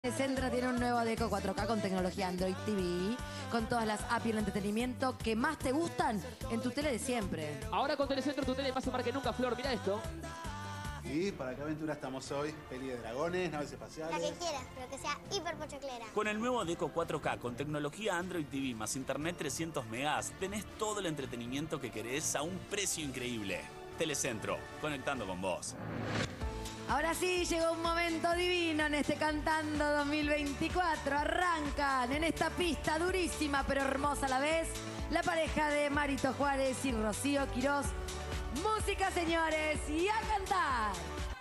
Telecentra tiene un nuevo Deco 4K con tecnología Android TV, con todas las apps y el entretenimiento que más te gustan en tu tele de siempre. Ahora con Telecentro tu tele más smart que nunca, Flor, mira esto. Y para qué aventura estamos hoy, peli de dragones, naves espaciales. La que quieras, pero que sea hiper pochoclera. Con el nuevo Deco 4K con tecnología Android TV más internet 300 megas, tenés todo el entretenimiento que querés a un precio increíble. Telecentro, conectando con vos. Ahora sí, llegó un momento divino en este Cantando 2024. Arrancan en esta pista durísima pero hermosa a la vez la pareja de Marito Juárez y Rocío Quirós. Música, señores, y a cantar.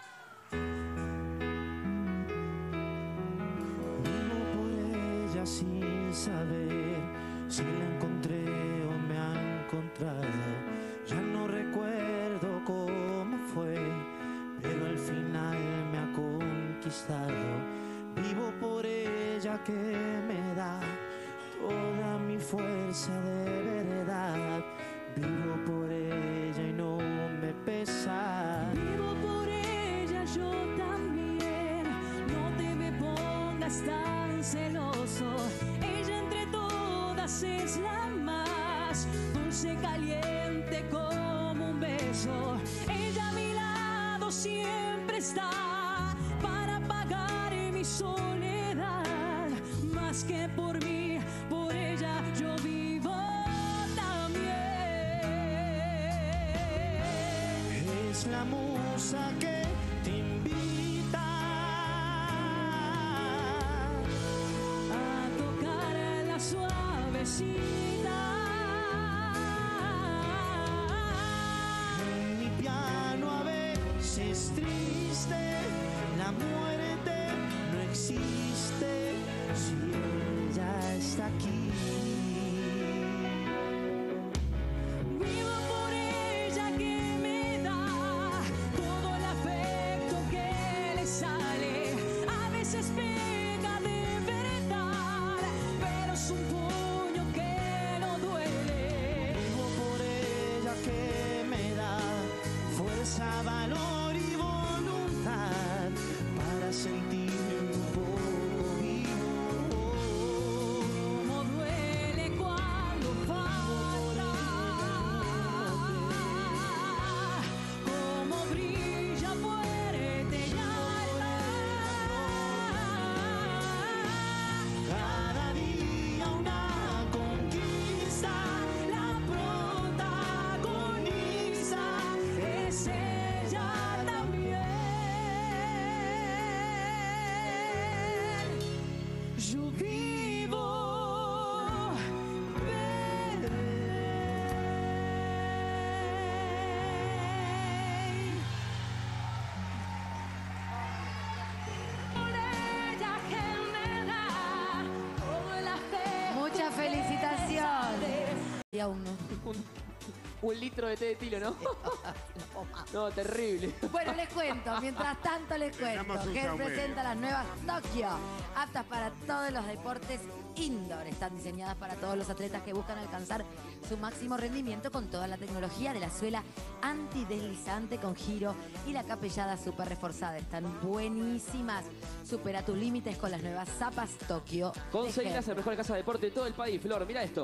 Vivo por ella sin saber si la encontré o me ha encontrado. Ya no recuerdo cómo fue, pero al final me ha conquistado. Vivo por ella que me da toda mi fuerza de verdad. Vivo por ella y no me pesa. Vivo por ella yo también. No te me pongas tan celoso. Ella entre todas es la más dulce, caliente como un beso. Ella a mi lado siempre está para apagar mi soledad. Más que por mí, por ella yo vivo también. Es la musa que te invita a tocar la suavecita. en mi piano a veces triste. La muerte no existe si ella está aquí. Vivo por ella que me da todo el afecto que le sale. A veces pega de verdad, pero es un puño que no duele. Vivo por ella que me da fuerza, valor y voluntad para sentirme un poco vivo. Como duele cuando falta, como brilla fuerte y alta. Cada día una conquista, La protagoniza es ella también. Yo vivo por ella que me da todo el afecto. Mucha felicitación. Y aún no. Un litro de té de tilo, ¿no? No, terrible. Bueno, les cuento, mientras tanto les cuento que presenta las nuevas Tokio, aptas para todos los deportes indoor. Están diseñadas para todos los atletas que buscan alcanzar su máximo rendimiento con toda la tecnología de la suela antideslizante con giro y la capellada súper reforzada. Están buenísimas. Supera tus límites con las nuevas zapas Tokio. Conseguirás el mejor casa de deporte de todo el país, Flor, mira esto.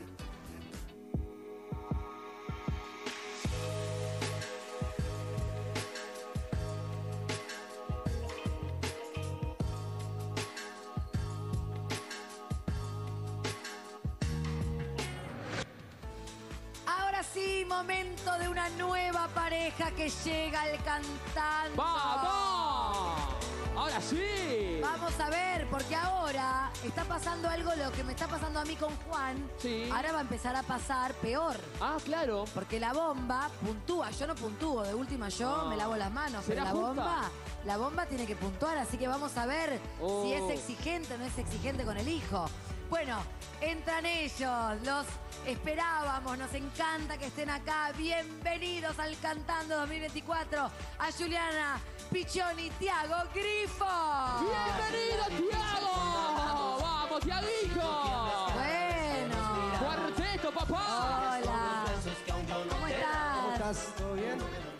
Ahora sí, momento de una nueva pareja que llega al Cantando. ¡Vamos! ¡Ahora sí! Vamos a ver, porque ahora está pasando algo, lo que me está pasando a mí con Juan. Sí. Ahora va a empezar a pasar peor. Ah, claro. Porque la bomba puntúa. Yo no puntúo. De última yo No. me lavo las manos. Pero ¿Será justa? la bomba tiene que puntuar. Así que vamos a ver Oh. si es exigente o no es exigente con el hijo. Bueno, entran ellos. Los esperábamos. Nos encanta que estén acá. Bienvenidos al Cantando 2024. A Juliana Pichoni, Tiago Grifo. ¡Bienvenido, Tiago! ¡Vamos, Tiaguito! Bueno. ¡Cuarteto, papá! Hola. ¿Cómo estás? ¿Todo bien? ¿Cómo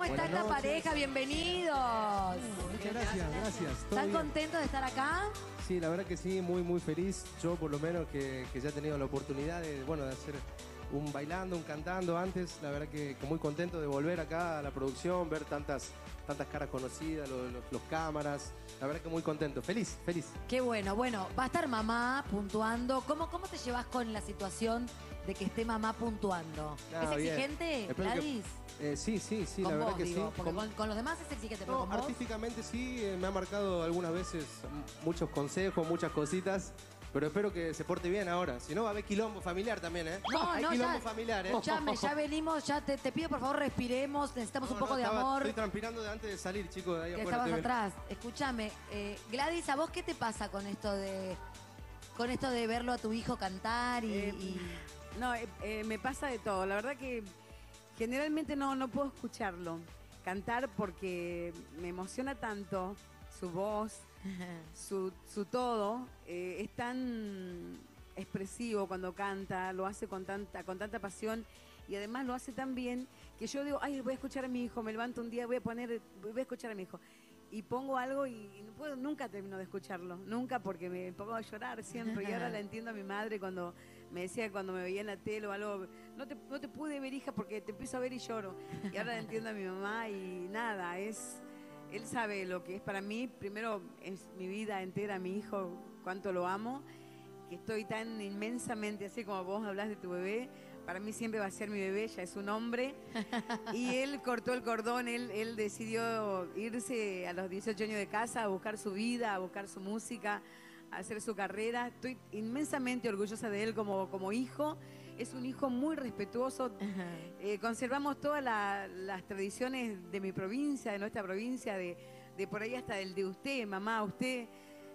está esta pareja? Bienvenidos. Muchas gracias. ¿Están contentos de estar acá? Sí, la verdad que sí, muy feliz. Yo por lo menos que ya he tenido la oportunidad de hacer un bailando, un cantando antes. La verdad que muy contento de volver acá a la producción, ver tantas caras conocidas, los cámaras. La verdad que muy contento, feliz. Qué bueno. Bueno, va a estar mamá puntuando. ¿Cómo te llevas con la situación de que esté mamá puntuando? ¿Es exigente, Gladys? Sí, Con la verdad vos, que digo, sí. porque con los demás es exigente, pero con vos. Artísticamente sí, me ha marcado algunas veces muchos consejos, muchas cositas. Pero espero que se porte bien ahora. Si no, va a haber quilombo familiar también, ¿eh? Hay quilombo familiar, ¿eh? Escuchame, ya venimos, te pido por favor respiremos, necesitamos un poco de amor. Estoy transpirando de antes de salir, chicos, de ahí Que afuera. estabas atrás. Escúchame, Gladys, ¿a vos qué te pasa con esto de verlo a tu hijo cantar No, me pasa de todo. La verdad que generalmente no puedo escucharlo cantar porque me emociona tanto su voz, su todo. Es tan expresivo cuando canta, lo hace con tanta pasión y además lo hace tan bien que yo digo, ay, voy a escuchar a mi hijo, me levanto un día, voy a escuchar a mi hijo. Y pongo algo y nunca termino de escucharlo, nunca, porque me pongo a llorar siempre. Y ahora la entiendo a mi madre cuando me decía, cuando me veía en la tele o algo, no te pude ver, hija, porque te empiezo a ver y lloro. Y ahora la entiendo a mi mamá y nada, él sabe lo que es para mí. Primero es mi vida entera, mi hijo, cuánto lo amo, que estoy tan inmensamente, así como vos hablás de tu bebé, para mí siempre va a ser mi bebé, ya es un hombre. Y él cortó el cordón, él decidió irse a los 18 años de casa a buscar su vida, a buscar su música, a hacer su carrera. Estoy inmensamente orgullosa de él como hijo. Es un hijo muy respetuoso. Conservamos todas las tradiciones de mi provincia, de nuestra provincia, de por ahí hasta el de usted, mamá, usted.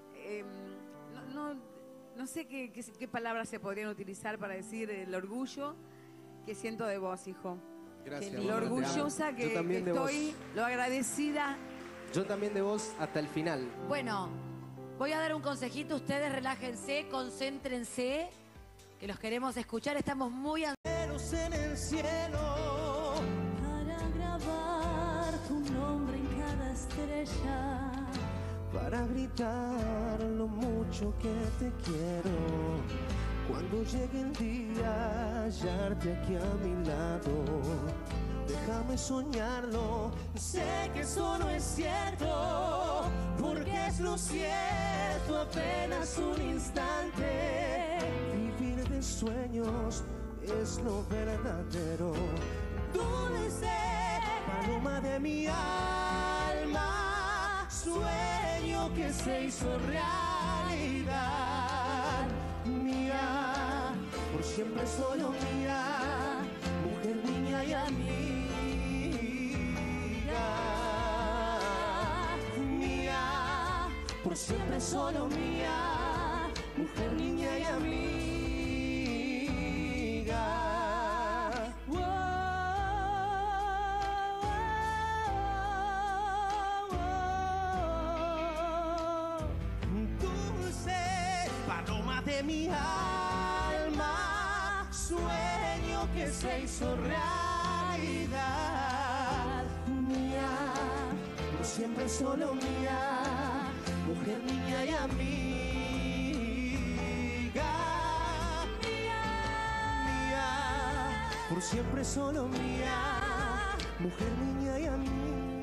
No sé qué palabras se podrían utilizar para decir el orgullo que siento de vos, hijo. Gracias. Lo orgullosa que estoy, lo agradecida. Yo también de vos hasta el final. Bueno, voy a dar un consejito. Ustedes relájense, concéntrense, que los queremos escuchar. Estamos muy ansiosos en el cielo para grabar tu nombre en cada estrella, para gritar lo mucho que te quiero. Cuando llegue el día, hallarte aquí a mi lado. Déjame soñarlo, sé que eso no es cierto, porque es lo cierto, apenas un instante. Vivir de sueños es lo verdadero. Dulce paloma de mi alma, sueño que se hizo realidad. Mía, por siempre solo mía, mujer, niña y amiga. Mía, por siempre solo mía, mujer, niña y amiga. De mi alma, sueño que se hizo realidad. Mía, por siempre solo mía, mujer, niña y amiga. Mía, por siempre solo mía, mujer, niña y amiga.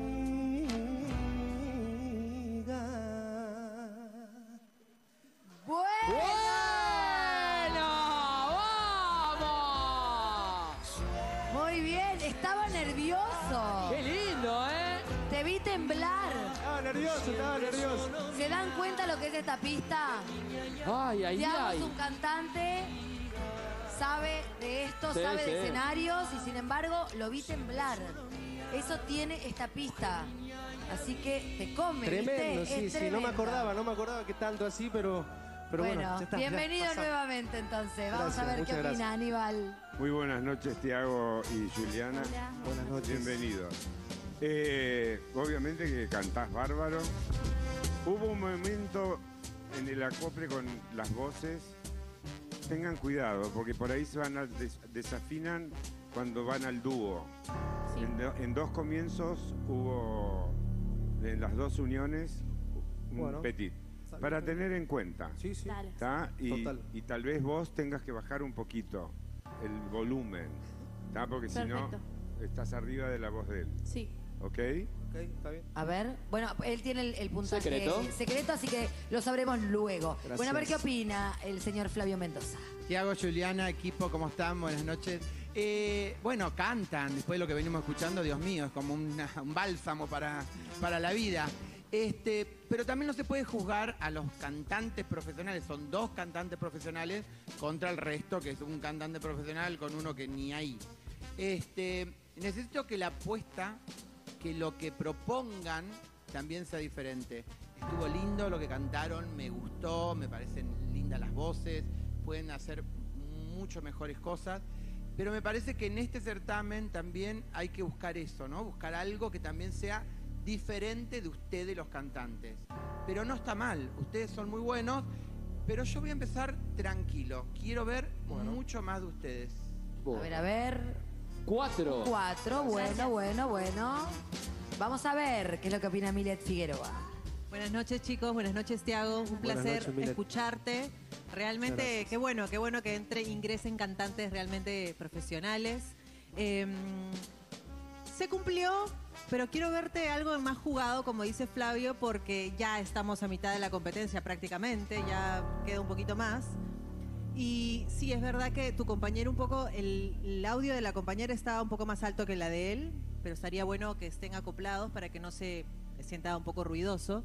Qué lindo, ¿eh? Te vi temblar. Estaba nervioso. ¿Se dan cuenta lo que es esta pista? Tiago es un cantante, sabe de esto, sabe de escenarios y sin embargo lo vi temblar. Eso tiene esta pista. Así que te come, tremendo, ¿viste? Sí, no me acordaba que tanto así, pero bueno, ya está, bienvenido nuevamente entonces. Vamos a ver qué opina Aníbal. Muy buenas noches, Tiago y Juliana. Hola. Buenas noches. Bienvenidos. Obviamente que cantás bárbaro. Hubo un momento en el acople con las voces. Tengan cuidado, porque por ahí se van a desafinan cuando van al dúo. Sí. En dos comienzos hubo, en las dos uniones, un Bueno, petit. Para tener en cuenta. Sí, sí. Dale. ¿Tá? Total. Y tal vez vos tengas que bajar un poquito el volumen, ¿tá? Porque si no, Perfecto. estás arriba de la voz de él. Sí. ¿Ok? Ok, está bien. A ver, bueno, él tiene el puntaje ¿Secreto? así que lo sabremos luego. Gracias. Bueno, a ver qué opina el señor Flavio Mendoza. Tiago, Juliana, equipo, ¿cómo están? Buenas noches. Bueno, cantan, después de lo que venimos escuchando, Dios mío, es como un bálsamo para la vida. Pero también no se puede juzgar a los cantantes profesionales, son dos cantantes profesionales contra el resto, que es un cantante profesional con uno que ni ahí. Necesito que la apuesta, que lo que propongan también sea diferente. Estuvo lindo lo que cantaron, me gustó, me parecen lindas las voces, pueden hacer mucho mejores cosas, pero me parece que en este certamen también hay que buscar eso, ¿no? Buscar algo que también sea diferente de ustedes los cantantes. Pero no está mal, ustedes son muy buenos, pero yo voy a empezar tranquilo. Quiero ver mucho más de ustedes. A ver. 4. 4, bueno. Vamos a ver qué es lo que opina Milet Figueroa. Buenas noches, chicos. Buenas noches, Tiago. Un placer noches, Milet. escucharte. Realmente, qué bueno que ingresen cantantes realmente profesionales. Se cumplió, pero quiero verte algo más jugado, como dice Flavio, porque ya estamos a mitad de la competencia prácticamente, ya queda un poquito más. Y sí, es verdad que tu compañero un poco, el audio de la compañera estaba un poco más alto que la de él, pero estaría bueno que estén acoplados para que no se sienta un poco ruidoso.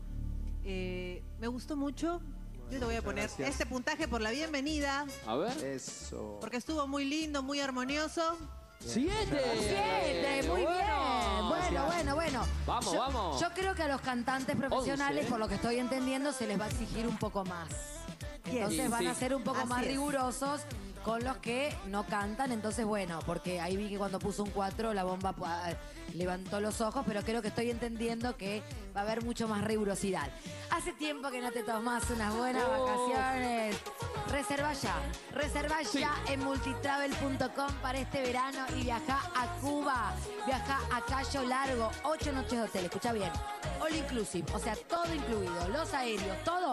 Me gustó mucho. Yo te voy a poner este puntaje por la bienvenida. A ver. Eso. Porque estuvo muy lindo, muy armonioso. 7. 7, muy bien. Bueno. Vamos. Yo creo que a los cantantes profesionales, 11. por lo que estoy entendiendo, se les va a exigir un poco más. Entonces van a ser un poco Así más es. rigurosos con los que no cantan. Entonces, bueno, porque ahí vi que cuando puso un 4 la bomba levantó los ojos, pero creo que estoy entendiendo que va a haber mucho más rigurosidad. Hace tiempo que no te tomas unas buenas vacaciones. Reserva ya en multitravel.com para este verano y viaja a Cuba. Viaja a Cayo Largo, 8 noches de hotel. Escucha bien, all inclusive, o sea, todo incluido, los aéreos, todo.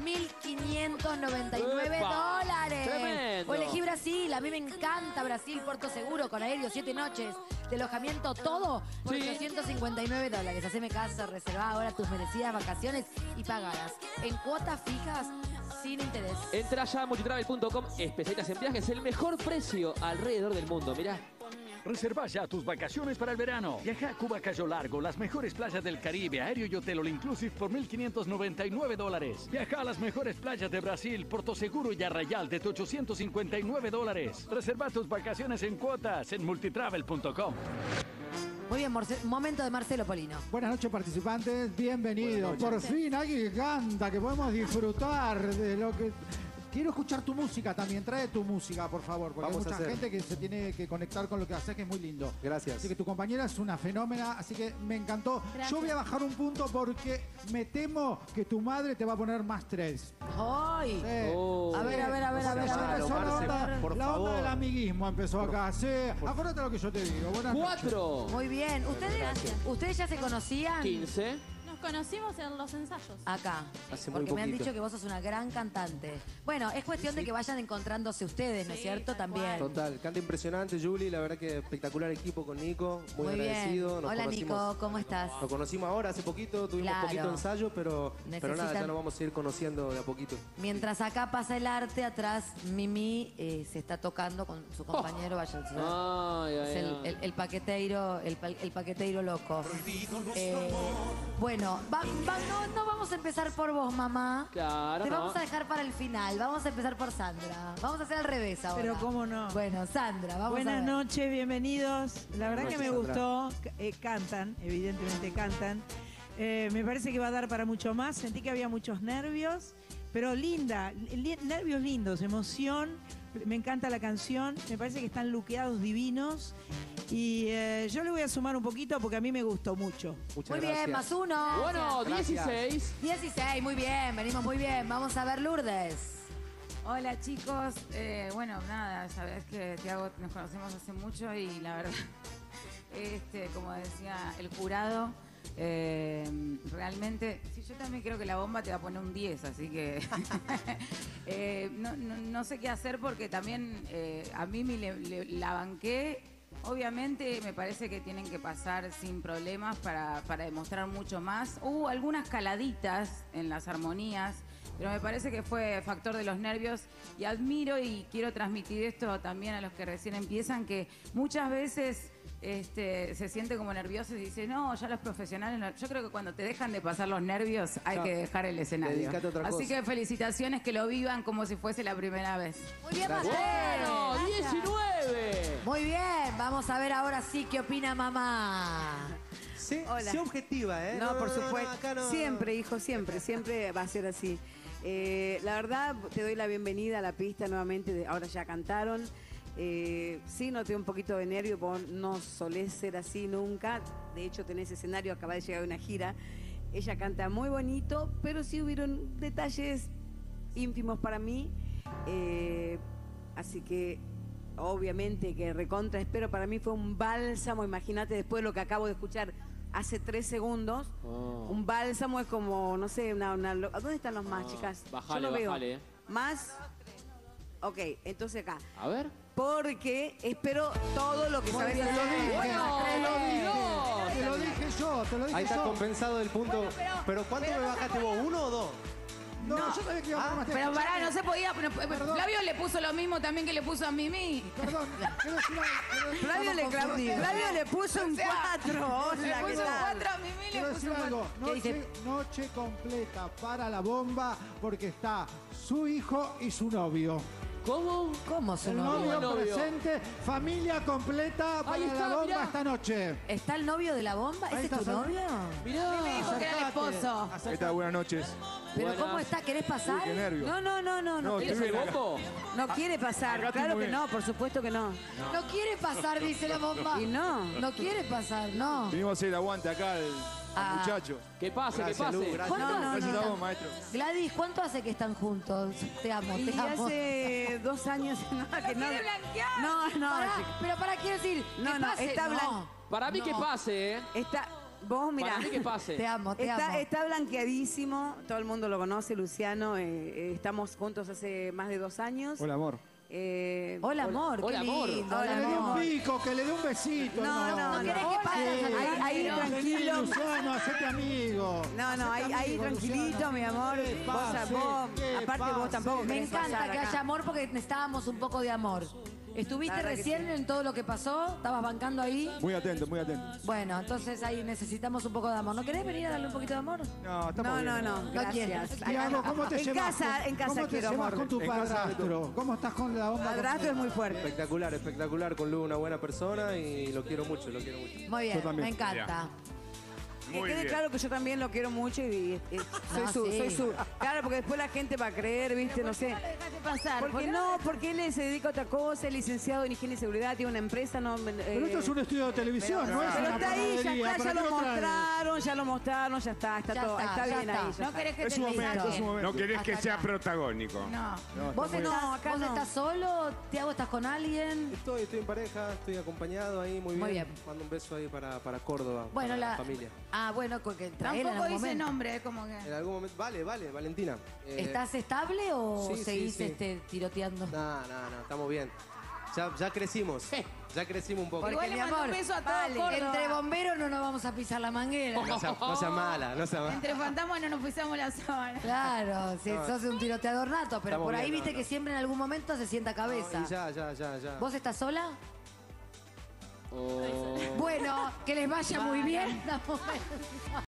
$1.599. Tremendo. O elegí Brasil, a mí me encanta Brasil, Puerto Seguro, con aéreo, 7 noches de alojamiento, todo por $859. Haceme caso, reservá ahora tus merecidas vacaciones y pagadas en cuotas fijas sin interés. Entra ya a multitravel.com, especialistas en viajes, el mejor precio alrededor del mundo. Mirá. Reserva ya tus vacaciones para el verano. Viaja a Cuba Cayo Largo, las mejores playas del Caribe, aéreo y hotel all inclusive por $1.599. Viaja a las mejores playas de Brasil, Porto Seguro y Arrayal desde $859. Reserva tus vacaciones en cuotas en multitravel.com. Muy bien, momento de Marcelo Polino. Buenas noches, participantes. Bienvenidos. Por fin alguien que canta, que podemos disfrutar de lo que... Quiero escuchar tu música también. Trae tu música, por favor, porque Vamos hay a mucha hacer. gente que se tiene que conectar con lo que haces, que es muy lindo. Gracias. Así que tu compañera es una fenómena, así que me encantó. Gracias. Yo voy a bajar un punto porque me temo que tu madre te va a poner más 3. ¡Ay! Sí. Oh. A ver. Empezó por la favor. onda del amiguismo empezó acá. Sí. Acuérdate lo que yo te digo. Buenas noches. 4. Muy bien. ¿Ustedes ya se conocían? 15. Nos conocimos en los ensayos. Acá. Hace muy Porque me han poquito. dicho que vos sos una gran cantante. Bueno, es cuestión de que vayan encontrándose ustedes, ¿no es Sí, cierto? tal También. cual. Total, canta impresionante, Julie. La verdad que espectacular equipo con Nico. Muy Muy bien. agradecido. Nos Hola, conocimos- Nico, ¿cómo estás? Nos conocimos ahora, hace poquito. Tuvimos Claro. poquito ensayo, pero nada, Necesitan- ya nos vamos a ir conociendo de a poquito. Mientras acá pasa el arte, atrás Mimi se está tocando con su compañero. Vaya, es el paqueteiro, el paqueteiro loco. Bueno, no vamos a empezar por vos, mamá. Claro, Te no. vamos a dejar para el final. Vamos a empezar por Sandra. Vamos a hacer al revés ahora. Pero cómo no. Bueno, Sandra, vamos a Buenas ver. noches, bienvenidos. La verdad Buenas que me noches, gustó. Cantan, evidentemente cantan. Me parece que va a dar para mucho más. Sentí que había muchos nervios, pero linda. Nervios lindos, emoción. Me encanta la canción. Me parece que están luqueados divinos. Y yo le voy a sumar un poquito porque a mí me gustó mucho. Muchas Muy bien, gracias. +1. Bueno, Gracias. 16. 16, muy bien, venimos muy bien. Vamos a ver Lourdes. Hola chicos, bueno, nada, sabés que Tiago nos conocemos hace mucho y la verdad, como decía el jurado, realmente, sí, yo también creo que la bomba te va a poner un 10, así que no sé qué hacer porque también a Mimi la banqué. Obviamente me parece que tienen que pasar sin problemas para demostrar mucho más. Hubo algunas caladitas en las armonías, pero me parece que fue factor de los nervios y admiro y quiero transmitir esto también a los que recién empiezan, que muchas veces se siente como nervioso y dice, no, ya los profesionales, no. Yo creo que cuando te dejan de pasar los nervios hay que dejar el escenario. Dedícate a otra Así cosa. que felicitaciones, que lo vivan como si fuese la primera vez. Muy bien, Bueno, Marcel. 19. Muy bien, vamos a ver ahora sí qué opina mamá. Sé Hola. objetiva, ¿eh? No, por supuesto. acá no. Siempre, hijo, siempre va a ser así. La verdad, te doy la bienvenida a la pista nuevamente. Ahora ya cantaron. Sí, noté un poquito de nervio, vos no solés ser así nunca. De hecho, tenés escenario, acaba de llegar de una gira. Ella canta muy bonito, pero sí hubieron detalles ínfimos para mí. Así que, obviamente, que recontra espero. Para mí fue un bálsamo, imagínate, después de lo que acabo de escuchar hace 3 segundos. Un bálsamo es como, no sé, ¿dónde están los más, chicas? Bajale, Yo no veo. bajale. Más. Ok, entonces acá. A ver. Porque espero todo lo que Muy sabes bien, hacer. te lo dije, Bueno, te lo dije yo, te lo dije Ahí está yo. compensado el punto. Pero ¿cuánto me bajaste vos? ¿1 o 2? No, yo sabía que iba a poner más Pero tiempo. pará, no se podía. Perdón. Flavio le puso lo mismo también que le puso a Mimi. Perdón, quiero decir algo. Flavio le puso un 4. Le Hola, ¿qué puso un tal? 4 a Mimi, le Quiero puso decir un algo, 4. ¿Qué dice? noche completa para la bomba porque está su hijo y su novio. ¿Cómo? ¿Cómo su El novio? novio presente, familia completa para Ahí está, la bomba mirá. esta noche. ¿Está el novio de la bomba? Ahí ¿Ese es tu está, novio? Mirá. Me dijo que era el esposo. ¿Qué tal? Buenas noches. ¿Pero Buenas. cómo está? ¿Querés pasar? Qué nervio. No. ¿Quieres el boco? No quiere pasar. acá estoy Claro muy que bien. no, por supuesto que no. No quiere pasar, dice la bomba. Y no. No quiere pasar, no. Vinimos a hacer el aguante acá al muchacho. Que pase, Gracias, que pase. Lu, gracias. ¿Cuánto? Gracias a vos, maestro. Gladys, ¿cuánto hace que están juntos? Te amo, Y te amo. hace 2 años que no. quiere blanquear. No, Pará, chica. pero para quiero decir, No, que no, pase, está no. Para mí que pase, ¿eh? Vos mirá. Para mí que pase. Te amo, te amo. Está blanqueadísimo, todo el mundo lo conoce, Luciano. Estamos juntos hace más de 2 años. Hola, amor. Hola, amor, Hola, qué amor. lindo. Que hola, le dé un amor. pico, que le dé un besito. No, ¿Querés que pase? Ahí, Vení, tranquilo. Luciano, hacete amigo. No, Hacete ahí amigo, tranquilito, Luciano. mi amor. ¿Qué Vos, pase? ¿Qué aparte vos pase? tampoco Me querés encanta pasar que acá. haya amor porque necesitábamos un poco de amor. ¿Estuviste La verdad que recién sí. en todo lo que pasó? ¿Estabas bancando ahí? Muy atento, muy atento. Bueno, entonces ahí necesitamos un poco de amor. ¿No querés venir a darle un poquito de amor? No, estamos bien. No quieres. Tiago, ¿cómo te En llevas? casa ¿Cómo te quiero llevas amor. con tu En casa, padrastro? ¿Cómo estás con la bomba? Padrastro es muy fuerte. Espectacular, espectacular. Con Lu, una buena persona y lo quiero mucho, lo quiero mucho. Muy bien, Yo también. me encanta. Que quede claro que yo también lo quiero mucho y No, soy sí. su. Claro, porque después la gente va a creer, ¿viste? No sé. Dejaste pasar. ¿Por qué no? Porque él se dedica a otra cosa, es licenciado en higiene y seguridad, tiene una empresa, no. Pero esto es un estudio de televisión, no es Pero una está ahí, ya panadería. está, ¿Para ya qué lo traes? mostraron, ya está, Ya todo, está, está ya bien está. ahí. ya No está. querés que Es te un momento, mensaje. es un momento. No querés que Hasta sea acá. protagónico. No. ¿Vos, No, acá ¿Vos no. estás solo? ¿Tiago, estás con alguien? Estoy en pareja, estoy acompañado ahí, muy bien. Muy bien. Mando un beso ahí para Córdoba, Bueno, para la la familia. Ah, bueno, porque traer en Tampoco algún dice momento. nombre, como que. En algún momento, vale, Valentina. ¿Estás estable o sí, seguís sí. tiroteando? No, estamos bien. Ya crecimos. Ya crecimos un poco. Porque, Igual le mi mando amor, un beso a todo vale, Córdoba. entre bomberos no nos vamos a pisar la manguera. No sea mala, no sea mala. Entre fantasmas no nos pisamos la zona. Claro, si No. sos un tiroteador nato, pero Estamos por ahí bien, viste no. que siempre en algún momento se sienta cabeza. No, y ya. ¿Vos estás sola? Oh. Bueno, que les vaya muy bien. Damos besos.